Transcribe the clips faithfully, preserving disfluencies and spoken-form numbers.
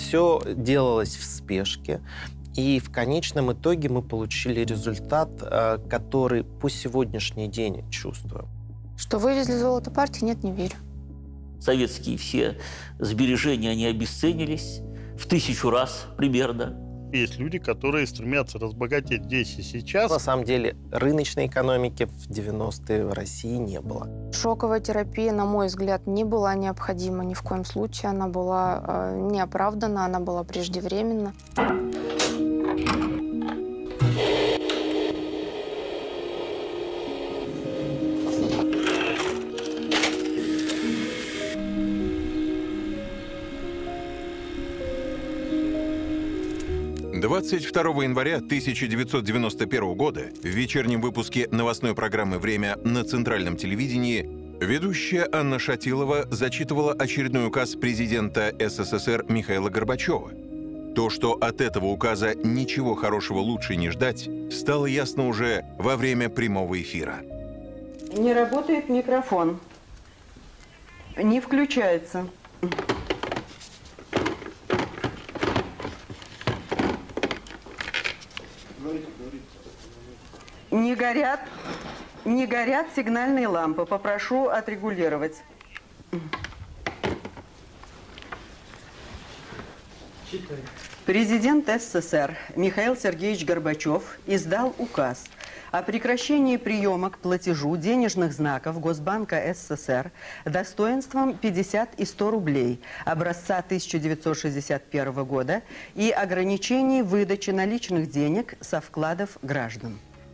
все делалось в спешке. И в конечном итоге мы получили результат, который по сегодняшний день чувствуем. Что вывезли золото партии, нет, не верю. Советские все сбережения, они обесценились в тысячу раз примерно. Есть люди, которые стремятся разбогатеть здесь и сейчас. На самом деле рыночной экономики в девяностые в России не было. Шоковая терапия, на мой взгляд, не была необходима ни в коем случае. Она была э, неоправдана, она была преждевременна. двадцать второго января тысяча девятьсот девяносто первого года в вечернем выпуске новостной программы «Время» на Центральном телевидении ведущая Анна Шатилова зачитывала очередной указ президента СССР Михаила Горбачева. То, что от этого указа ничего хорошего лучше не ждать, стало ясно уже во время прямого эфира. Не работает микрофон. Не включается. Не горят, не горят сигнальные лампы. Попрошу отрегулировать. Президент СССР Михаил Сергеевич Горбачев издал указ о прекращении приема к платежу денежных знаков Госбанка СССР достоинством пятьдесят и сто рублей образца тысяча девятьсот шестьдесят первого года и ограничении выдачи наличных денег со вкладов граждан.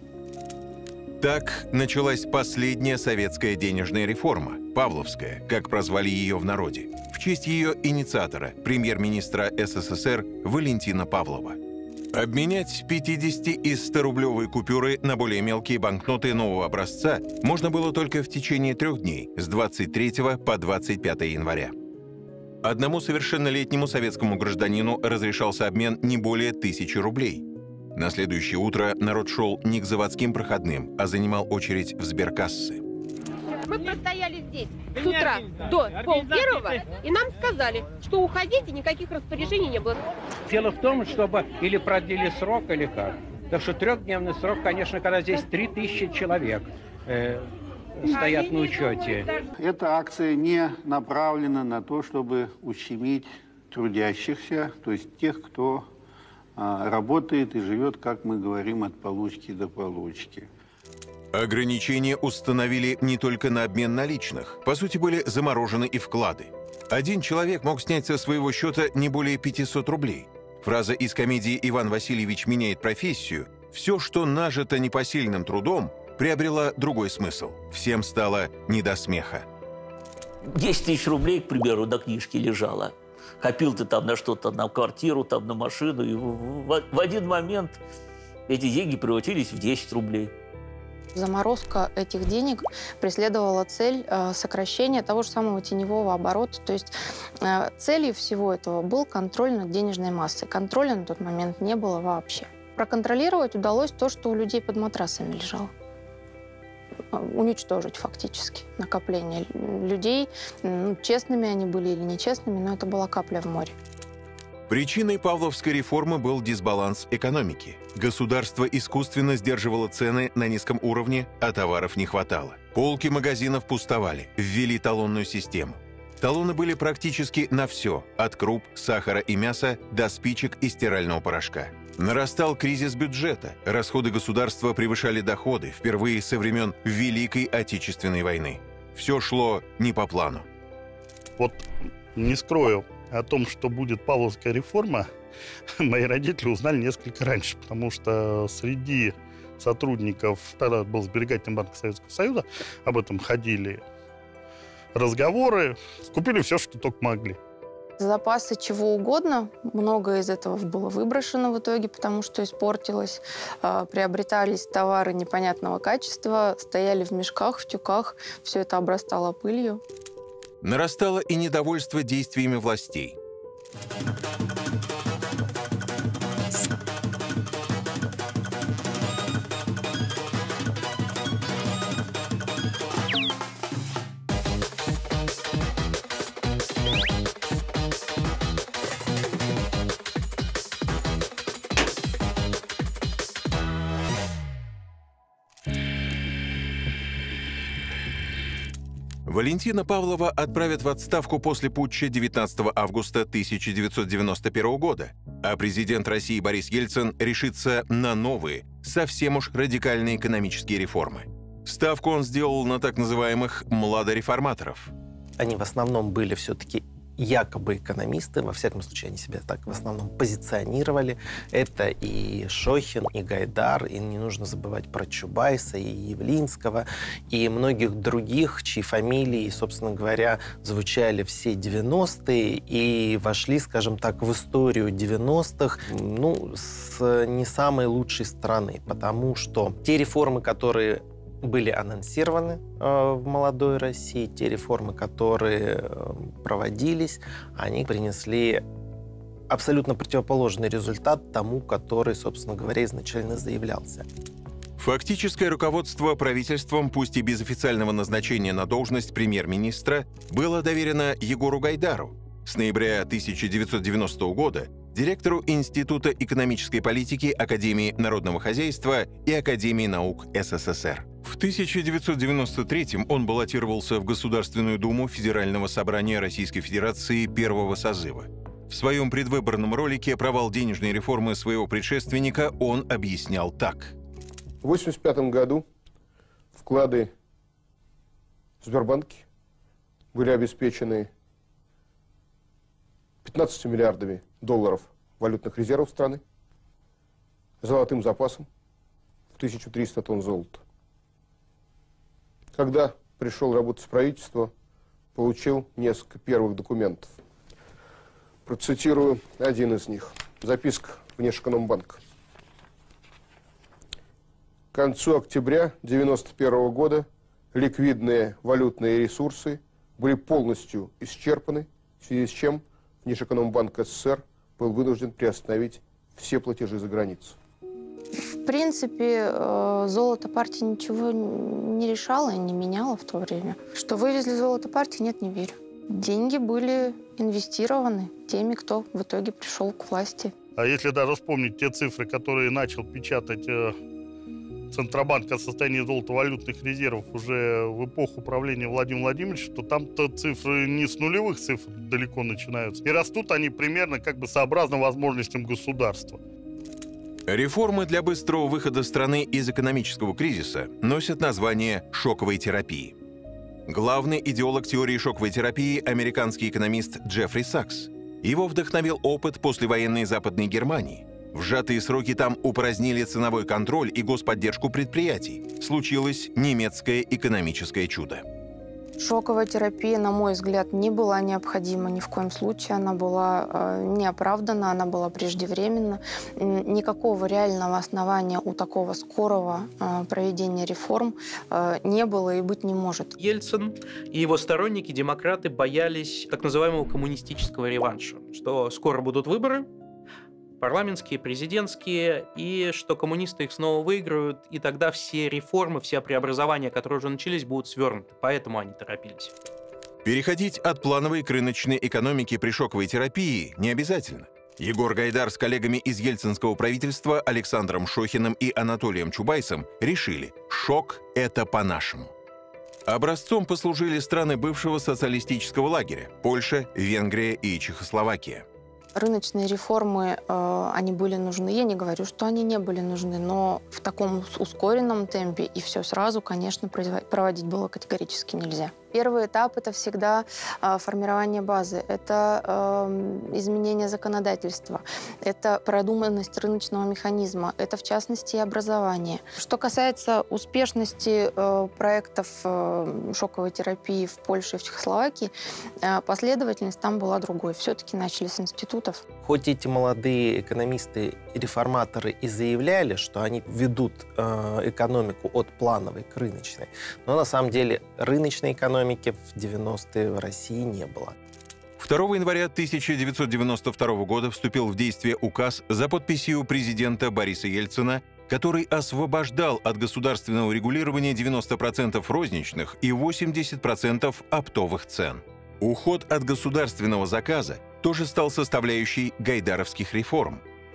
Так началась последняя советская денежная реформа, Павловская, как прозвали ее в народе, в честь ее инициатора, премьер-министра СССР Валентина Павлова. Обменять пятидесяти- и сторублевые купюры на более мелкие банкноты нового образца можно было только в течение трех дней, с двадцать третьего по двадцать пятое января. Одному совершеннолетнему советскому гражданину разрешался обмен не более тысячи рублей. На следующее утро народ шел не к заводским проходным, а занимал очередь в сберкассы. Мы простояли здесь с утра до полпервого, и нам сказали, что уходите, никаких распоряжений не было. Дело в том, чтобы или продлили срок, или как. Так что трехдневный срок, конечно, когда здесь три тысячи человек э, стоят на учете. Эта акция не направлена на то, чтобы ущемить трудящихся, то есть тех, кто а, работает и живет, как мы говорим, от получки до получки. Ограничения установили не только на обмен наличных. По сути, были заморожены и вклады. Один человек мог снять со своего счета не более пятисот рублей. Фраза из комедии «Иван Васильевич меняет профессию» «Все, что нажито непосильным трудом», приобрела другой смысл. Всем стало не до смеха. десять тысяч рублей, к примеру, на книжке лежало. Копил ты там на что-то, на квартиру, там на машину. И в, в, в один момент эти деньги превратились в десять рублей. Заморозка этих денег преследовала цель э, сокращения того же самого теневого оборота. То есть э, целью всего этого был контроль над денежной массой. Контроля на тот момент не было вообще. Проконтролировать удалось то, что у людей под матрасами лежало. Уничтожить фактически накопление людей. Ну, честными они были или нечестными, но это была капля в море. Причиной Павловской реформы был дисбаланс экономики. Государство искусственно сдерживало цены на низком уровне, а товаров не хватало. Полки магазинов пустовали, ввели талонную систему. Талоны были практически на все, от круп, сахара и мяса до спичек и стирального порошка. Нарастал кризис бюджета, расходы государства превышали доходы впервые со времен Великой Отечественной войны. Все шло не по плану. Вот не скрою, о том, что будет Павловская реформа, мои родители узнали несколько раньше, потому что среди сотрудников, тогда был Сберегательный банк Советского Союза, об этом ходили разговоры, скупили все, что только могли. Запасы чего угодно, многое из этого было выброшено в итоге, потому что испортилось, приобретались товары непонятного качества, стояли в мешках, в тюках, все это обрастало пылью. Нарастало и недовольство действиями властей. Валентина Павлова отправят в отставку после путча девятнадцатого августа тысяча девятьсот девяносто первого года, а президент России Борис Ельцин решится на новые, совсем уж радикальные экономические реформы. Ставку он сделал на так называемых «младореформаторов». Они в основном были все-таки якобы экономисты, во всяком случае, они себя так в основном позиционировали. Это и Шохин, и Гайдар, и не нужно забывать про Чубайса, и Явлинского, и многих других, чьи фамилии, собственно говоря, звучали все девяностые и вошли, скажем так, в историю девяностых, ну, с не самой лучшей стороны, потому что те реформы, которые были анонсированы э, в молодой России, те реформы, которые э, проводились, они принесли абсолютно противоположный результат тому, который, собственно говоря, изначально заявлялся. Фактическое руководство правительством, пусть и без официального назначения на должность премьер-министра, было доверено Егору Гайдару, с ноября тысяча девятьсот девяностого года директору Института экономической политики Академии народного хозяйства и Академии наук СССР. В тысяча девятьсот девяносто третьем он баллотировался в Государственную Думу Федерального собрания Российской Федерации первого созыва. В своем предвыборном ролике провал денежной реформы своего предшественника он объяснял так. В тысяча девятьсот восемьдесят пятом году вклады в Сбербанке были обеспечены пятнадцатью миллиардами долларов валютных резервов страны, золотым запасом в тысячу триста тонн золота. Когда пришел работать в правительство, получил несколько первых документов. Процитирую один из них. Записка Внешэкономбанка. К концу октября девяносто первого года ликвидные валютные ресурсы были полностью исчерпаны, в связи с чем Внешэкономбанк СССР был вынужден приостановить все платежи за границу. В принципе, золото партии ничего не решало и не меняло в то время. Что вывезли золото партии, нет, не верю. Деньги были инвестированы теми, кто в итоге пришел к власти. А если даже вспомнить те цифры, которые начал печатать э, Центробанк о состоянии золотовалютных резервов уже в эпоху правления Владимира Владимировича, то там-то цифры не с нулевых цифр далеко начинаются. И растут они примерно как бы сообразно возможностям государства. Реформы для быстрого выхода страны из экономического кризиса носят название шоковой терапии. Главный идеолог теории шоковой терапии – американский экономист Джеффри Сакс. Его вдохновил опыт послевоенной Западной Германии. В сжатые сроки там упразднили ценовой контроль и господдержку предприятий. Случилось немецкое экономическое чудо. Шоковая терапия, на мой взгляд, не была необходима ни в коем случае. Она была э, неоправдана, она была преждевременна. Никакого реального основания у такого скорого э, проведения реформ э, не было и быть не может. Ельцин и его сторонники, демократы, боялись так называемого коммунистического реванша, что скоро будут выборы, парламентские, президентские, и что коммунисты их снова выиграют, и тогда все реформы, все преобразования, которые уже начались, будут свернуты. Поэтому они торопились. Переходить от плановой к рыночной экономике при шоковой терапии не обязательно. Егор Гайдар с коллегами из ельцинского правительства Александром Шохиным и Анатолием Чубайсом решили – шок – это по-нашему. Образцом послужили страны бывшего социалистического лагеря – Польша, Венгрия и Чехословакия. Рыночные реформы, э, они были нужны. Я не говорю, что они не были нужны, но в таком ускоренном темпе и все сразу, конечно, проводить было категорически нельзя. Первый этап – это всегда э, формирование базы, это э, изменение законодательства, это продуманность рыночного механизма, это, в частности, и образование. Что касается успешности э, проектов э, шоковой терапии в Польше и в Чехословакии, э, последовательность там была другой. Все-таки начали с институтов. Хоть эти молодые экономисты и реформаторы и заявляли, что они ведут э, экономику от плановой к рыночной, но на самом деле рыночной экономики в девяностые в России не было. второго января тысяча девятьсот девяносто второго года вступил в действие указ за подписью президента Бориса Ельцина, который освобождал от государственного регулирования девяносто процентов розничных и восемьдесят процентов оптовых цен. Уход от государственного заказа тоже стал составляющей гайдаровских реформ.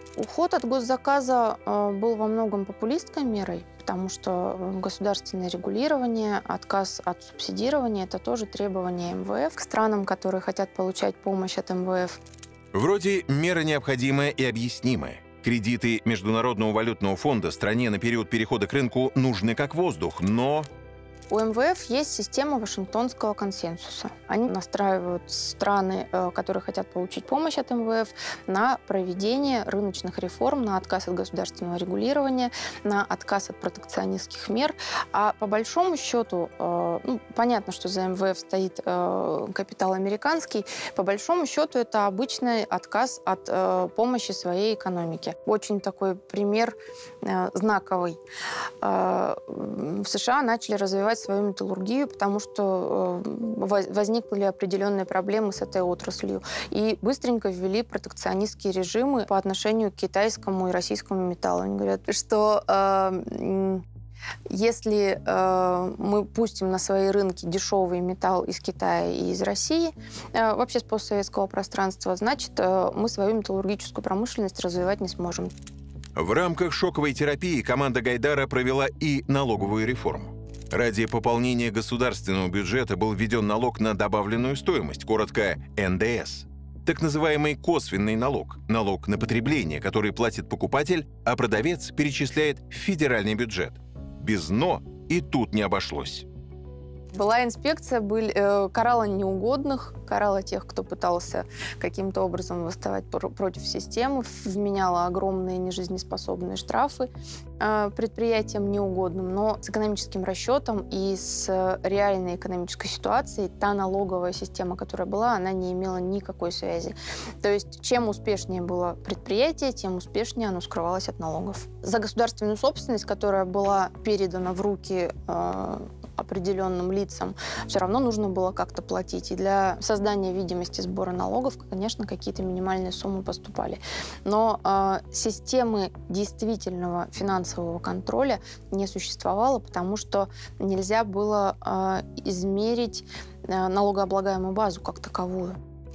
Уход от госзаказа э, был во многом популистской мерой, потому что государственное регулирование, отказ от субсидирования – это тоже требования эм вэ эф к странам, которые хотят получать помощь от эм вэ эф. Вроде мера необходимая и объяснимая. Кредиты Международного валютного фонда стране на период перехода к рынку нужны как воздух, но... У эм вэ эф есть система Вашингтонского консенсуса. Они настраивают страны, которые хотят получить помощь от эм вэ эф, на проведение рыночных реформ, на отказ от государственного регулирования, на отказ от протекционистских мер. А по большому счету, ну, понятно, что за эм вэ эф стоит капитал американский, по большому счету это обычный отказ от помощи своей экономике. Очень такой пример знаковый. В США начали развивать свою металлургию, потому что возникли определенные проблемы с этой отраслью. И быстренько ввели протекционистские режимы по отношению к китайскому и российскому металлу. Они говорят, что э, если э, мы пустим на свои рынки дешевый металл из Китая и из России, э, вообще с постсоветского пространства, значит, э, мы свою металлургическую промышленность развивать не сможем. В рамках шоковой терапии команда Гайдара провела и налоговую реформу. Ради пополнения государственного бюджета был введен налог на добавленную стоимость, коротко эн дэ эс. Так называемый косвенный налог, налог на потребление, который платит покупатель, а продавец перечисляет в федеральный бюджет. Без «но» и тут не обошлось. Была инспекция, были, э, карала неугодных, карала тех, кто пытался каким-то образом восставать против системы, вменяла огромные нежизнеспособные штрафы э, предприятиям неугодным. Но с экономическим расчетом и с реальной экономической ситуацией та налоговая система, которая была, она не имела никакой связи. То есть чем успешнее было предприятие, тем успешнее оно скрывалось от налогов. За государственную собственность, которая была передана в руки э, определенным лицам, все равно нужно было как-то платить. И для создания видимости сбора налогов, конечно, какие-то минимальные суммы поступали. Но э, системы действительного финансового контроля не существовало, потому что нельзя было э, измерить э, налогооблагаемую базу как таковую.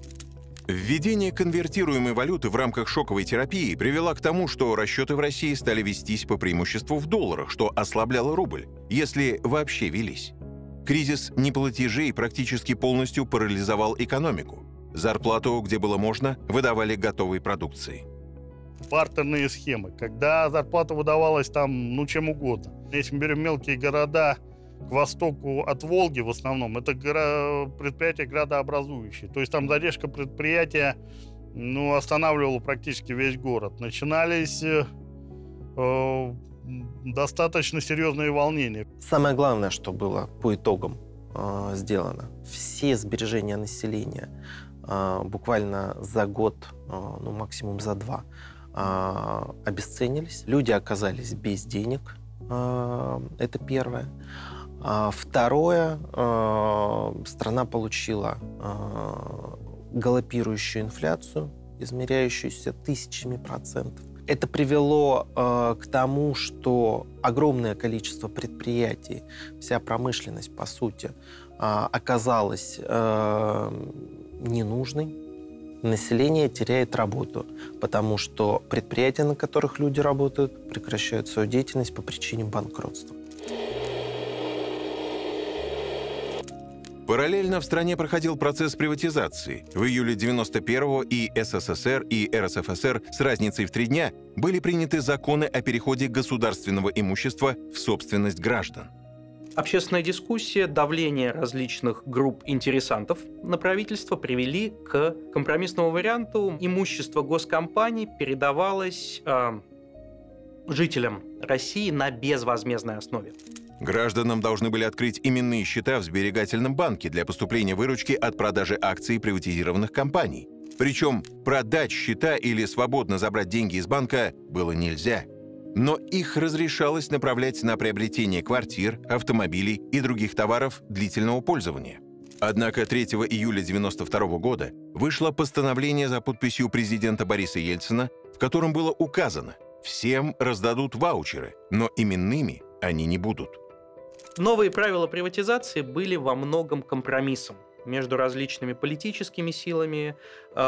Введение конвертируемой валюты в рамках шоковой терапии привело к тому, что расчеты в России стали вестись по преимуществу в долларах, что ослабляло рубль, если вообще велись. Кризис неплатежей практически полностью парализовал экономику. Зарплату, где было можно, выдавали готовой продукцией. Бартерные схемы, когда зарплата выдавалась там, ну, чем угодно. Если мы берем мелкие города к востоку от Волги в основном, это предприятия градообразующие. То есть там задержка предприятия, ну, останавливала практически весь город. Начинались э, достаточно серьезные волнения. Самое главное, что было по итогам э, сделано. Все сбережения населения э, буквально за год, э, ну, максимум за два, э, обесценились. Люди оказались без денег. Э, это первое. А второе, э, страна получила э, галопирующую инфляцию, измеряющуюся тысячами процентов. Это привело э, к тому, что огромное количество предприятий, вся промышленность, по сути, э, оказалась э, ненужной. Население теряет работу, потому что предприятия, на которых люди работают, прекращают свою деятельность по причине банкротства. Параллельно в стране проходил процесс приватизации. В июле девяносто первого и эс эс эс эр, и эр эс эф эс эр с разницей в три дня были приняты законы о переходе государственного имущества в собственность граждан. Общественная дискуссия, давление различных групп интересантов на правительство привели к компромиссному варианту. Имущество госкомпаний передавалось э, жителям России на безвозмездной основе. Гражданам должны были открыть именные счета в сберегательном банке для поступления выручки от продажи акций приватизированных компаний. Причем продать счета или свободно забрать деньги из банка было нельзя. Но их разрешалось направлять на приобретение квартир, автомобилей и других товаров длительного пользования. Однако третьего июля девяносто второго года вышло постановление за подписью президента Бориса Ельцина, в котором было указано: всем раздадут ваучеры, но именными они не будут. Новые правила приватизации были во многом компромиссом между различными политическими силами,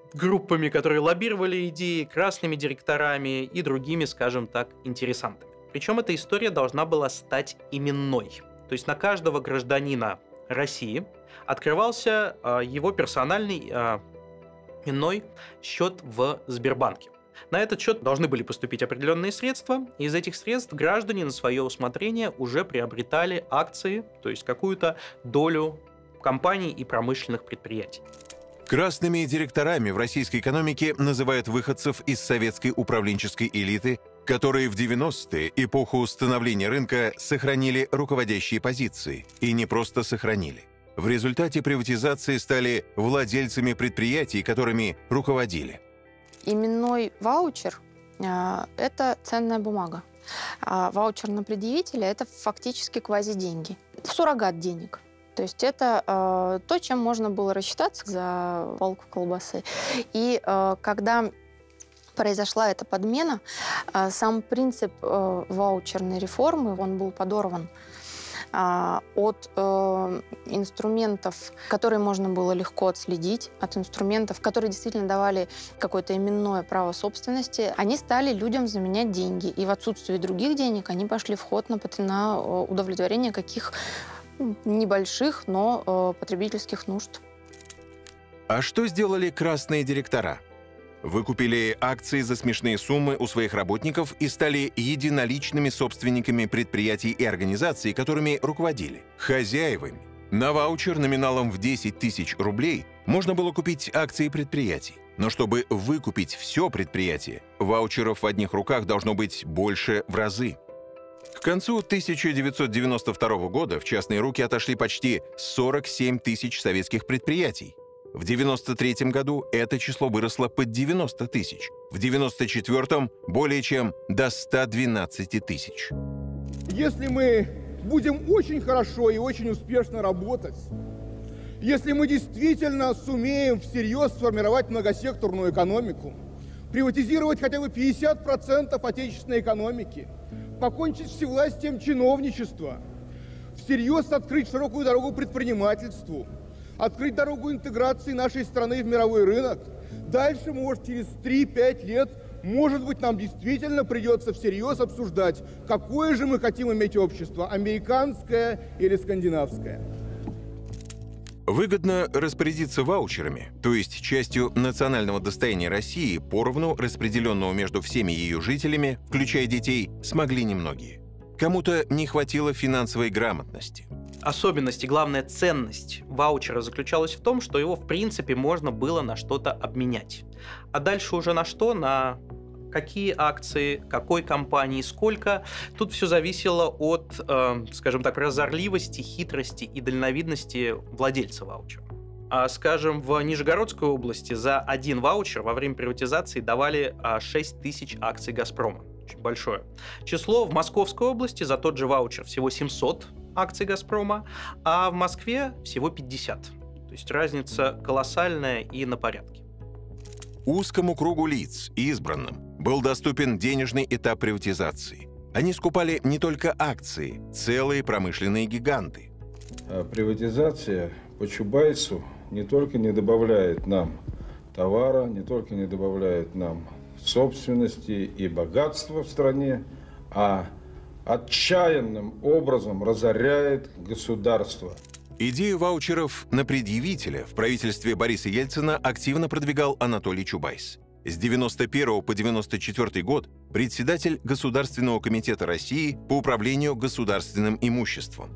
группами, которые лоббировали идеи, красными директорами и другими, скажем так, интересантами. Причем эта история должна была стать именной. То есть на каждого гражданина России открывался э, его персональный э, именной счет в Сбербанке. На этот счет должны были поступить определенные средства, и из этих средств граждане на свое усмотрение уже приобретали акции, то есть какую-то долю компаний и промышленных предприятий. Красными директорами в российской экономике называют выходцев из советской управленческой элиты, которые в девяностые, эпоху становления рынка, сохранили руководящие позиции. И не просто сохранили. В результате приватизации стали владельцами предприятий, которыми руководили. Именной ваучер э, – это ценная бумага. А ваучер на предъявителя – это фактически квази-деньги. Суррогат денег. То есть это э, то, чем можно было рассчитаться за полку колбасы. И э, когда произошла эта подмена, э, сам принцип э, ваучерной реформы, он был подорван. От э, инструментов, которые можно было легко отследить, от инструментов, которые действительно давали какое-то именное право собственности, они стали людям заменять деньги. И в отсутствии других денег они пошли в ход на, на удовлетворение каких небольших, но э, потребительских нужд. А что сделали красные директора? Выкупили акции за смешные суммы у своих работников и стали единоличными собственниками предприятий и организаций, которыми руководили, хозяевами. На ваучер номиналом в десять тысяч рублей можно было купить акции предприятий. Но чтобы выкупить все предприятие, ваучеров в одних руках должно быть больше в разы. К концу тысяча девятьсот девяносто второго года в частные руки отошли почти сорок семь тысяч советских предприятий. В девяносто третьем году это число выросло под девяносто тысяч. В девяносто четвёртом более чем до ста двенадцати тысяч. Если мы будем очень хорошо и очень успешно работать, если мы действительно сумеем всерьез сформировать многосекторную экономику, приватизировать хотя бы пятьдесят процентов отечественной экономики, покончить с всевластием чиновничества, всерьез открыть широкую дорогу предпринимательству, открыть дорогу интеграции нашей страны в мировой рынок. Дальше, может, через три-пять лет, может быть, нам действительно придется всерьез обсуждать, какое же мы хотим иметь общество, американское или скандинавское. Выгодно распорядиться ваучерами, то есть частью национального достояния России, поровну распределенного между всеми ее жителями, включая детей, смогли немногие. Кому-то не хватило финансовой грамотности. Особенность и главная ценность ваучера заключалась в том, что его в принципе можно было на что-то обменять. А дальше уже на что? На какие акции, какой компании, сколько. Тут все зависело от, э, скажем так, прозорливости, хитрости и дальновидности владельца ваучера. А, скажем, в Нижегородской области за один ваучер во время приватизации давали а, шесть тысяч акций «Газпрома». Очень большое число. В Московской области за тот же ваучер всего семьсот акций «Газпрома», а в Москве всего пятьдесят. То есть разница колоссальная и на порядке. Узкому кругу лиц, избранным, был доступен денежный этап приватизации. Они скупали не только акции, целые промышленные гиганты. А приватизация по Чубайсу не только не добавляет нам товара, не только не добавляет нам собственности и богатства в стране, а отчаянным образом разоряет государство. Идею ваучеров на предъявителя в правительстве Бориса Ельцина активно продвигал Анатолий Чубайс. С девяносто первого по девяносто четвёртый год председатель Государственного комитета России по управлению государственным имуществом.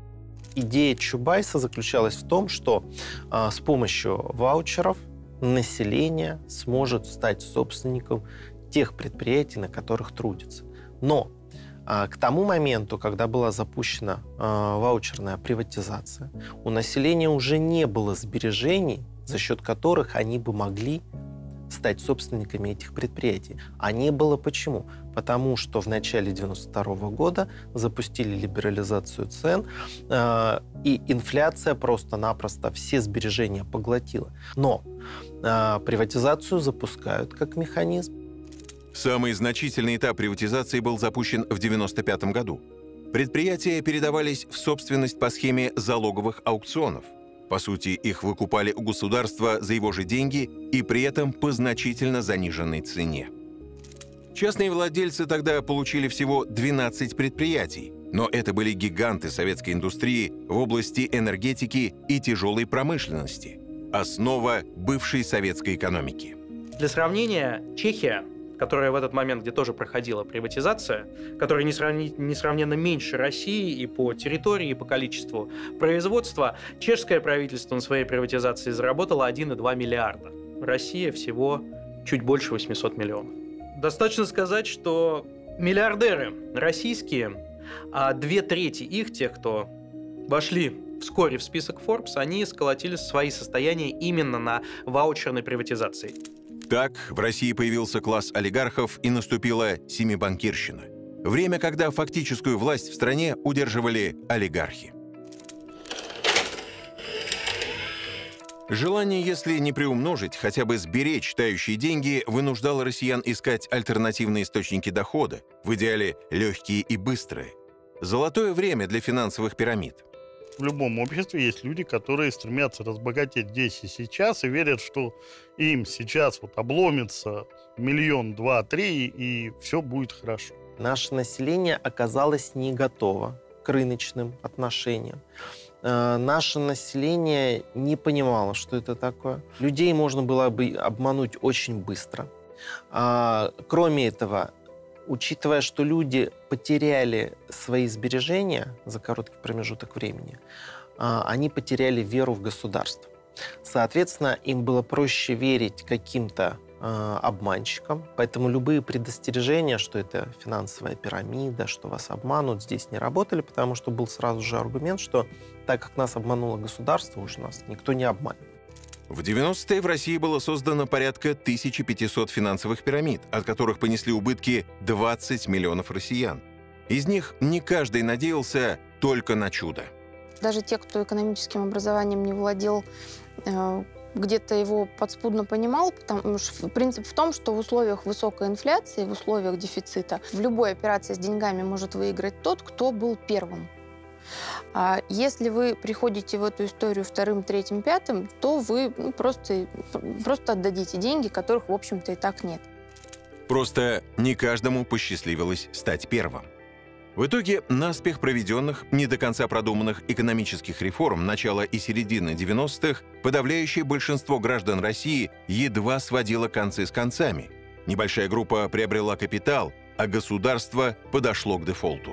Идея Чубайса заключалась в том, что э, с помощью ваучеров население сможет стать собственником тех предприятий, на которых трудится. Но э, к тому моменту, когда была запущена э, ваучерная приватизация, у населения уже не было сбережений, за счет которых они бы могли стать собственниками этих предприятий. А не было почему? Потому что в начале девяносто второго года запустили либерализацию цен, э, и инфляция просто-напросто все сбережения поглотила. Но э, приватизацию запускают как механизм. Самый значительный этап приватизации был запущен в девяносто пятом году. Предприятия передавались в собственность по схеме залоговых аукционов. По сути, их выкупали у государства за его же деньги и при этом по значительно заниженной цене. Частные владельцы тогда получили всего двенадцать предприятий, но это были гиганты советской индустрии в области энергетики и тяжелой промышленности, основа бывшей советской экономики. Для сравнения, Чехия, которая в этот момент, где тоже проходила приватизация, которая несравненно меньше России и по территории, и по количеству производства, чешское правительство на своей приватизации заработало один и два миллиарда. Россия всего чуть больше восьмисот миллионов. Достаточно сказать, что миллиардеры российские, а две трети их, тех, кто вошли вскоре в список Forbes, они сколотили свои состояния именно на ваучерной приватизации. Так, в России появился класс олигархов и наступила семибанкирщина. Время, когда фактическую власть в стране удерживали олигархи. Желание, если не приумножить, хотя бы сберечь тающие деньги, вынуждало россиян искать альтернативные источники дохода, в идеале легкие и быстрые. Золотое время для финансовых пирамид. В любом обществе есть люди, которые стремятся разбогатеть здесь и сейчас и верят, что им сейчас вот обломится миллион, два, три, и все будет хорошо. Наше население оказалось не готово к рыночным отношениям. Наше население не понимало, что это такое. Людей можно было бы обмануть очень быстро. Кроме этого, учитывая, что люди потеряли свои сбережения за короткий промежуток времени, они потеряли веру в государство. Соответственно, им было проще верить каким-то обманщикам, поэтому любые предостережения, что это финансовая пирамида, что вас обманут, здесь не работали, потому что был сразу же аргумент, что так как нас обмануло государство, уж нас никто не обманет. В девяностые в России было создано порядка тысячи пятисот финансовых пирамид, от которых понесли убытки двадцать миллионов россиян. Из них не каждый надеялся только на чудо. Даже те, кто экономическим образованием не владел, где-то его подспудно понимал, потому что принцип в том, что в условиях высокой инфляции, в условиях дефицита, в любой операции с деньгами может выиграть тот, кто был первым. А если вы приходите в эту историю вторым, третьим, пятым, то вы ну, просто, просто отдадите деньги, которых, в общем-то, и так нет. Просто не каждому посчастливилось стать первым. В итоге наспех проведенных, не до конца продуманных экономических реформ начала и середины девяностых подавляющее большинство граждан России едва сводило концы с концами. Небольшая группа приобрела капитал, а государство подошло к дефолту.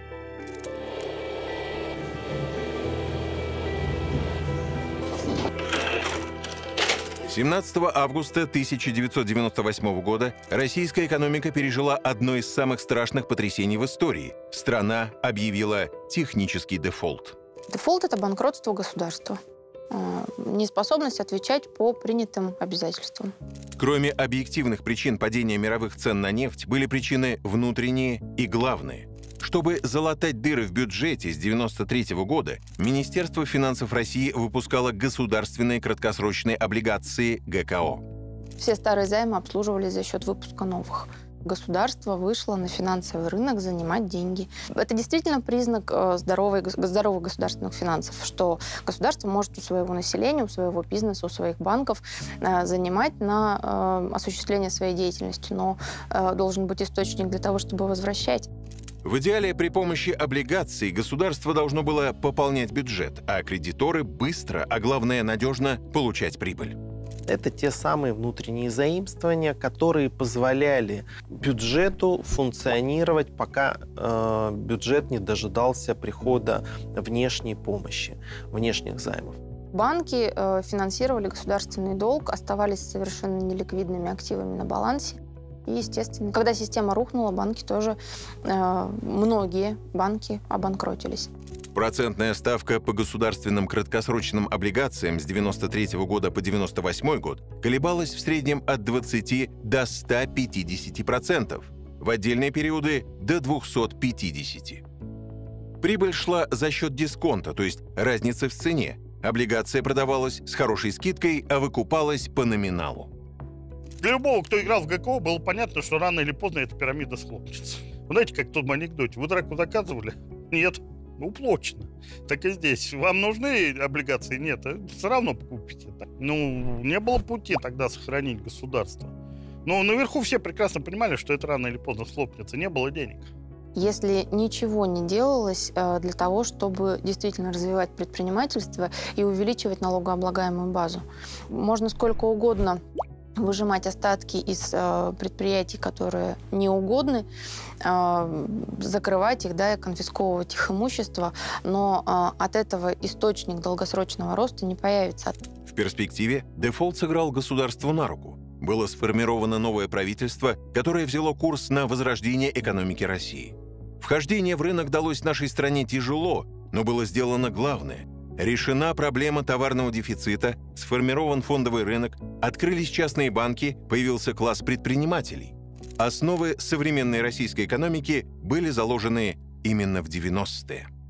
семнадцатого августа тысяча девятьсот девяносто восьмого года российская экономика пережила одно из самых страшных потрясений в истории. Страна объявила технический дефолт. Дефолт – это банкротство государства. Неспособность отвечать по принятым обязательствам. Кроме объективных причин падения мировых цен на нефть, были причины внутренние и главные. Чтобы залатать дыры в бюджете с девяносто третьего года, Министерство финансов России выпускало государственные краткосрочные облигации ГКО. Все старые займы обслуживались за счет выпуска новых. Государство вышло на финансовый рынок занимать деньги. Это действительно признак здоровой, здоровых государственных финансов, что государство может у своего населения, у своего бизнеса, у своих банков занимать на осуществление своей деятельности, но должен быть источник для того, чтобы возвращать. В идеале при помощи облигаций государство должно было пополнять бюджет, а кредиторы быстро, а главное надежно, получать прибыль. Это те самые внутренние заимствования, которые позволяли бюджету функционировать, пока э, бюджет не дожидался прихода внешней помощи, внешних займов. Банки э, финансировали государственный долг, оставались совершенно неликвидными активами на балансе. И, естественно, когда система рухнула, банки тоже, э, многие банки обанкротились. Процентная ставка по государственным краткосрочным облигациям с девяносто третьего года по девяносто восьмой год колебалась в среднем от двадцати до ста пятидесяти процентов, в отдельные периоды до двухсот пятидесяти. Прибыль шла за счет дисконта, то есть разницы в цене. Облигация продавалась с хорошей скидкой, а выкупалась по номиналу. Для любого, кто играл в ГКО, было понятно, что рано или поздно эта пирамида схлопнется. Вы знаете, как в том анекдоте, вы драку заказывали? Нет. уплочено. Так и здесь. Вам нужны облигации? Нет, все равно купите. Ну, не было пути тогда сохранить государство. Но наверху все прекрасно понимали, что это рано или поздно схлопнется. Не было денег. Если ничего не делалось э, для того, чтобы действительно развивать предпринимательство и увеличивать налогооблагаемую базу. Можно сколько угодно выжимать остатки из э, предприятий, которые неугодны, э, закрывать их, да, и конфисковывать их имущество, но э, от этого источник долгосрочного роста не появится. В перспективе дефолт сыграл государству на руку. Было сформировано новое правительство, которое взяло курс на возрождение экономики России. Вхождение в рынок далось нашей стране тяжело, но было сделано главное. Решена проблема товарного дефицита, сформирован фондовый рынок, открылись частные банки, появился класс предпринимателей. Основы современной российской экономики были заложены именно в девяностые.